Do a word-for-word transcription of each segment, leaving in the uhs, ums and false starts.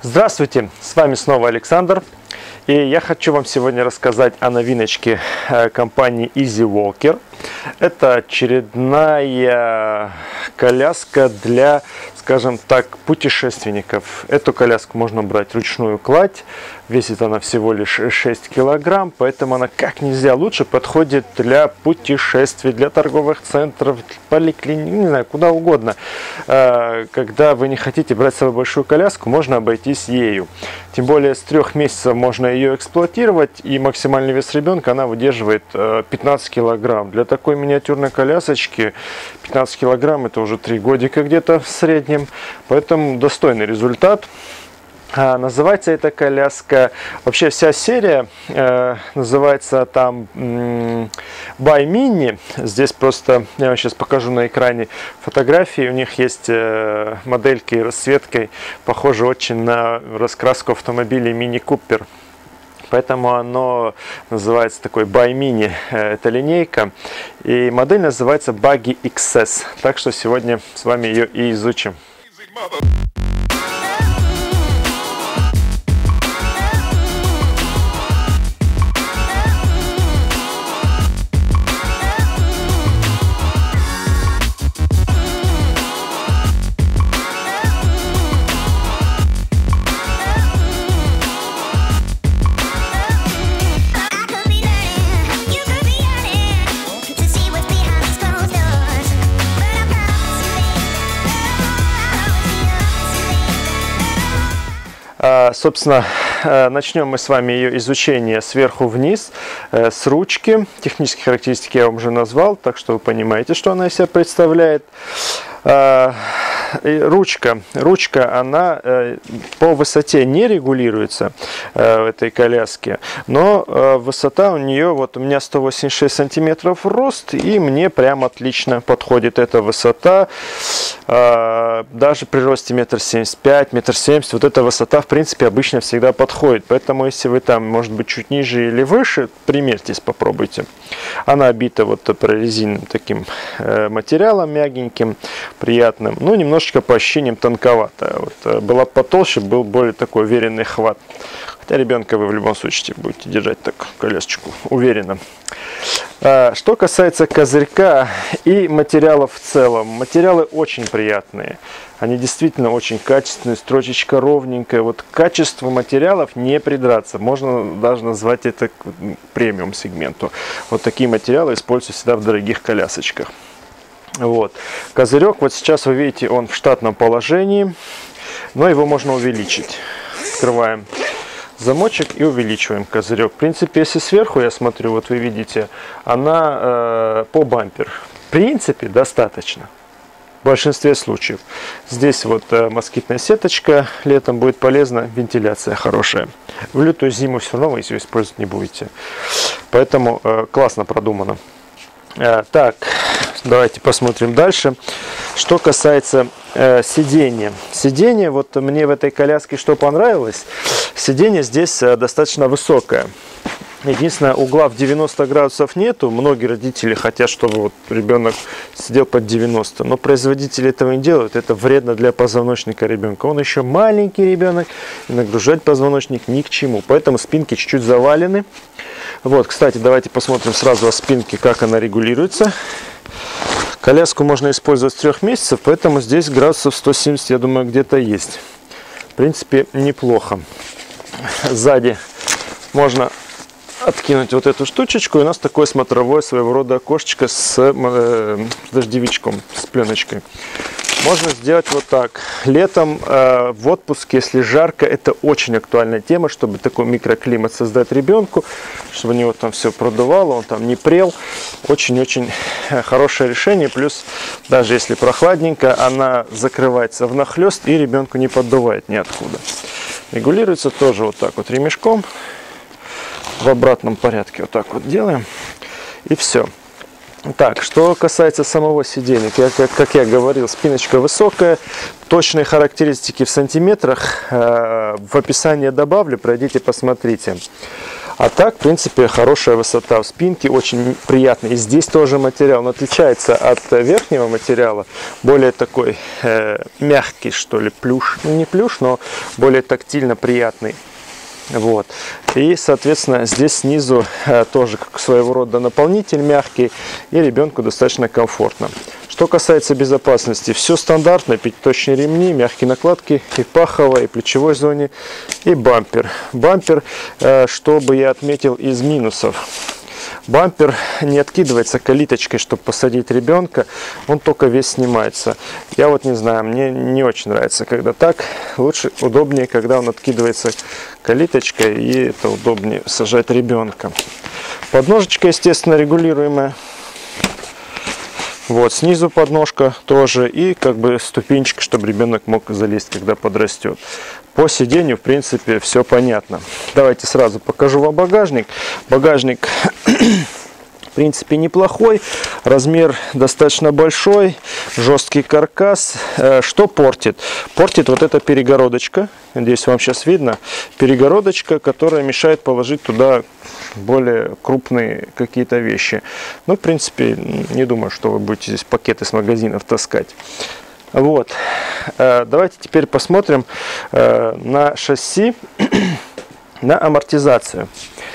Здравствуйте, с вами снова Александр, и я хочу вам сегодня рассказать о новиночке компании Easy Walker. Это очередная коляска для, скажем так, путешественников. Эту коляску можно брать ручную кладь, весит она всего лишь шесть килограмм, поэтому она как нельзя лучше подходит для путешествий, для торговых центров, поликлиник, не знаю, куда угодно. Когда вы не хотите брать с собой большую коляску, можно обойтись ею. Тем более с трех месяцев можно ее эксплуатировать, и максимальный вес ребенка она выдерживает пятнадцать килограмм. Для такой миниатюрной колясочки пятнадцать килограмм это уже три годика где-то в среднем, поэтому достойный результат. А, называется эта коляска, вообще вся серия э, называется там м, By Mini. Здесь просто, я вам сейчас покажу на экране фотографии, у них есть э, модельки расцветкой, похожи очень на раскраску автомобилей Mini Cooper. Поэтому оно называется такой By Mini, эта линейка. И модель называется Buggy икс эс. Так что сегодня с вами ее и изучим. Собственно, начнем мы с вами ее изучение сверху вниз, с ручки. Технические характеристики я вам уже назвал, так что вы понимаете, что она из себя представляет. Ручка, ручка, она по высоте не регулируется в этой коляске, но высота у нее, вот у меня сто восемьдесят шесть сантиметров рост, и мне прям отлично подходит эта высота. Даже при росте метр семьдесят пять, метр семьдесят, вот эта высота в принципе обычно всегда подходит, поэтому если вы там, может быть, чуть ниже или выше, примерьтесь, попробуйте. Она обита вот прорезиненным таким материалом мягеньким, приятным, ну немножечко по ощущениям тонковато. Вот, была потолще, был более такой уверенный хват. Хотя ребенка вы в любом случае будете держать так колясочку уверенно. Что касается козырька и материалов в целом, материалы очень приятные. Они действительно очень качественные, строчечка ровненькая. Вот к качеству материалов не придраться. Можно даже назвать это премиум сегменту. Вот такие материалы используются всегда в дорогих колясочках. Вот. Козырек, вот сейчас вы видите, он в штатном положении, но его можно увеличить. Открываем замочек и увеличиваем козырек. В принципе, если сверху, я смотрю, вот вы видите, она э, по бампер. В принципе, достаточно. В большинстве случаев. Здесь вот э, москитная сеточка, летом будет полезна, вентиляция хорошая. В лютую зиму все равно вы ее использовать не будете. Поэтому э, классно продумано. Э, так, давайте посмотрим дальше. Что касается э, сидения. Сиденье, вот мне в этой коляске что понравилось, сиденье здесь э, достаточно высокое. Единственное, угла в девяносто градусов нету. Многие родители хотят, чтобы вот ребенок сидел под девяносто. Но производители этого не делают. Это вредно для позвоночника ребенка. Он еще маленький ребенок. И нагружать позвоночник ни к чему. Поэтому спинки чуть-чуть завалены. Вот, кстати, давайте посмотрим сразу о спинке, как она регулируется. Коляску можно использовать с трех месяцев, поэтому здесь градусов сто семьдесят, я думаю, где-то есть. В принципе, неплохо. Сзади можно откинуть вот эту штучечку, и у нас такое смотровое своего рода окошечко с, э, с дождевичком, с пленочкой. Можно сделать вот так. Летом э, в отпуске, если жарко, это очень актуальная тема, чтобы такой микроклимат создать ребенку, чтобы у него там все продувало, он там не прел. Очень-очень хорошее решение. Плюс, даже если прохладненько, она закрывается внахлёст и ребенку не поддувает ниоткуда. Регулируется тоже вот так вот ремешком. В обратном порядке вот так вот делаем. И все. Так, что касается самого сиденья, как, как я говорил, спиночка высокая, точные характеристики в сантиметрах э, в описании добавлю, пройдите, посмотрите. А так, в принципе, хорошая высота в спинке, очень приятный. И здесь тоже материал, он отличается от верхнего материала, более такой э, мягкий, что ли, плюш. Ну, не плюш, но более тактильно приятный. Вот. И, соответственно, здесь снизу э, тоже как своего рода наполнитель мягкий, и ребенку достаточно комфортно. Что касается безопасности, все стандартно: пятиточные ремни, мягкие накладки и в паховой, и плечевой зоне, и бампер. Бампер, э, что бы я отметил из минусов. Бампер не откидывается калиточкой, чтобы посадить ребенка, он только весь снимается. Я вот не знаю, мне не очень нравится, когда так. Лучше, удобнее, когда он откидывается калиточкой, и это удобнее сажать ребенка. Подножечка, естественно, регулируемая. Вот, снизу подножка тоже, и как бы ступенечка, чтобы ребенок мог залезть, когда подрастет. По сиденью, в принципе, все понятно. Давайте сразу покажу вам багажник. Багажник, в принципе, неплохой. Размер достаточно большой. Жесткий каркас. Что портит? Портит вот эта перегородочка. Надеюсь, вам сейчас видно. Перегородочка, которая мешает положить туда более крупные какие-то вещи. Ну, в принципе, не думаю, что вы будете здесь пакеты с магазинов таскать. Вот. Давайте теперь посмотрим на шасси, на амортизацию.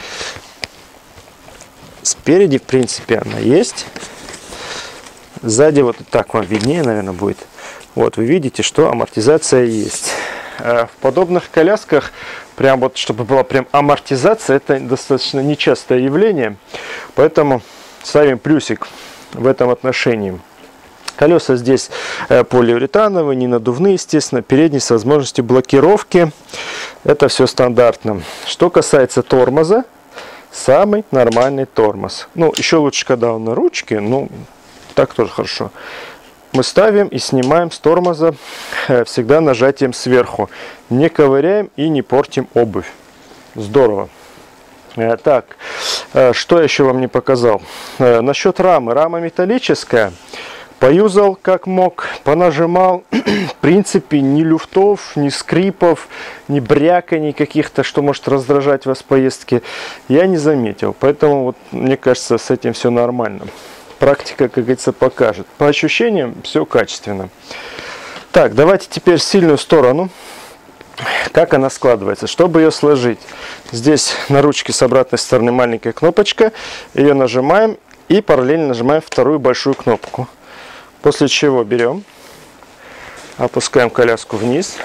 Спереди, в принципе, она есть. Сзади вот так вам виднее, наверное, будет. Вот, вы видите, что амортизация есть. В подобных колясках, прям вот, чтобы была прям амортизация, это достаточно нечастое явление. Поэтому ставим плюсик в этом отношении. Колеса здесь полиуретановые, не надувные, естественно. Передние с возможностью блокировки. Это все стандартно. Что касается тормоза, самый нормальный тормоз. Ну, еще лучше, когда он на ручке, ну, так тоже хорошо. Мы ставим и снимаем с тормоза всегда нажатием сверху. Не ковыряем и не портим обувь. Здорово. Так, что еще вам не показал? Насчет рамы. Рама металлическая. Поюзал как мог, понажимал. В принципе, ни люфтов, ни скрипов, ни бряканий каких-то, что может раздражать вас в поездке, я не заметил. Поэтому, вот, мне кажется, с этим все нормально. Практика, как говорится, покажет. По ощущениям, все качественно. Так, давайте теперь сильную сторону. Как она складывается? Чтобы ее сложить, здесь на ручке с обратной стороны маленькая кнопочка. Ее нажимаем и параллельно нажимаем вторую большую кнопку. После чего берем, опускаем коляску вниз.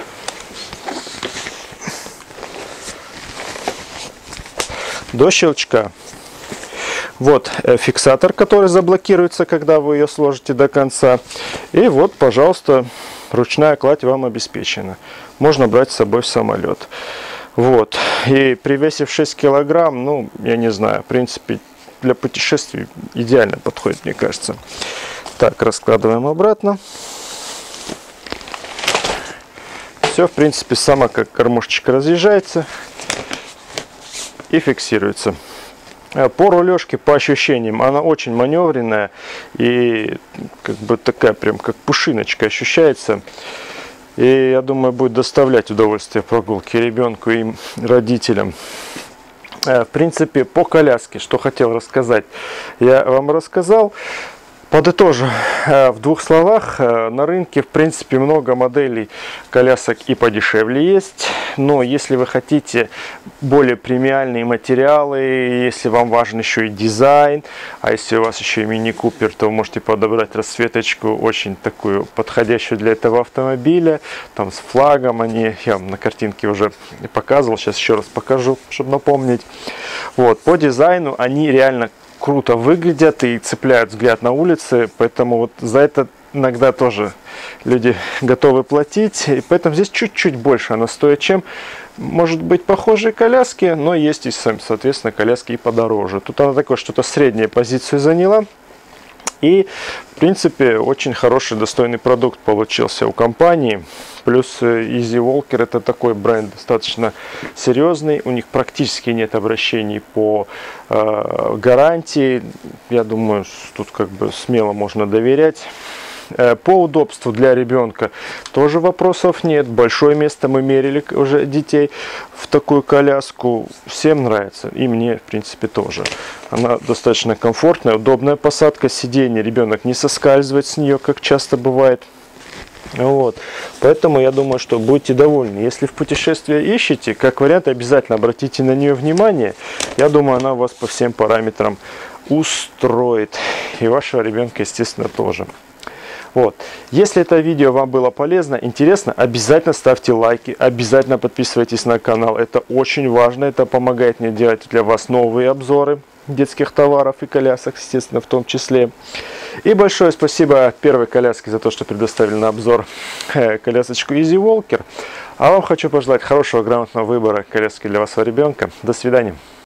До щелчка. Вот фиксатор, который заблокируется, когда вы ее сложите до конца. И вот, пожалуйста, ручная кладь вам обеспечена. Можно брать с собой в самолет. Вот. И при весе в шесть килограмм, ну, я не знаю, в принципе, для путешествий идеально подходит, мне кажется. Так, раскладываем обратно. Все, в принципе, сама как кормушечка разъезжается и фиксируется. По рулежке, по ощущениям, она очень маневренная и как бы такая прям как пушиночка ощущается. И я думаю, будет доставлять удовольствие прогулки ребенку и родителям. В принципе, по коляске, что хотел рассказать, я вам рассказал. Подытожу в двух словах. На рынке, в принципе, много моделей колясок и подешевле есть. Но если вы хотите более премиальные материалы, если вам важен еще и дизайн, а если у вас еще и мини-купер, то вы можете подобрать расцветочку очень такую подходящую для этого автомобиля. Там с флагом они, я вам на картинке уже показывал, сейчас еще раз покажу, чтобы напомнить. Вот, по дизайну они реально круто выглядят и цепляют взгляд на улице, поэтому вот за это иногда тоже люди готовы платить, и поэтому здесь чуть-чуть больше она стоит, чем, может быть, похожие коляски, но есть и, соответственно, коляски и подороже. Тут она такое что-то среднее позицию заняла. И, в принципе, очень хороший, достойный продукт получился у компании. Плюс Easy Walker — это такой бренд достаточно серьезный. У них практически нет обращений по э, гарантии. Я думаю, тут как бы смело можно доверять. По удобству для ребенка тоже вопросов нет. Большое место мы мерили уже детей в такую коляску. Всем нравится. И мне, в принципе, тоже. Она достаточно комфортная, удобная посадка. Сиденье, ребенок не соскальзывает с нее, как часто бывает. Вот. Поэтому я думаю, что будете довольны. Если в путешествие ищете, как вариант, обязательно обратите на нее внимание. Я думаю, она вас по всем параметрам устроит. И вашего ребенка, естественно, тоже. Вот. Если это видео вам было полезно, интересно, обязательно ставьте лайки, обязательно подписывайтесь на канал. Это очень важно, это помогает мне делать для вас новые обзоры детских товаров и колясок, естественно, в том числе. И большое спасибо первой коляске за то, что предоставили на обзор колясочку Easy Walker. А вам хочу пожелать хорошего, грамотного выбора коляски для вашего ребенка. До свидания.